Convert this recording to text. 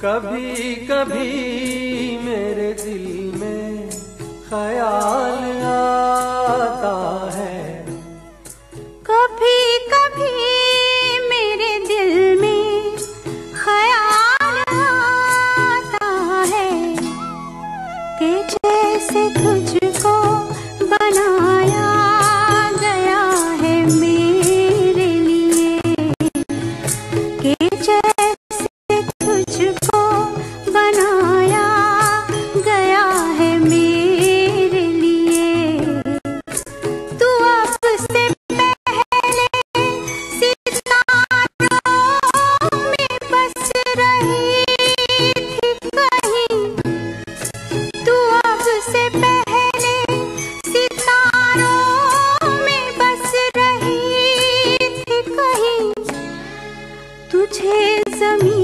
कभी कभी मेरे दिल में ख्याल आता है, कभी कभी मेरे दिल में ख्याल आता है कि जैसे तुझको बनाया गया है मेरे लिए, कि जैसे तुझको बनाया गया है मेरे लिए। तू अब से पहले सितारों में बस रही थी कहीं, तू अब से पहले सितारों में बस रही थी कहीं। तुझे ज़मीन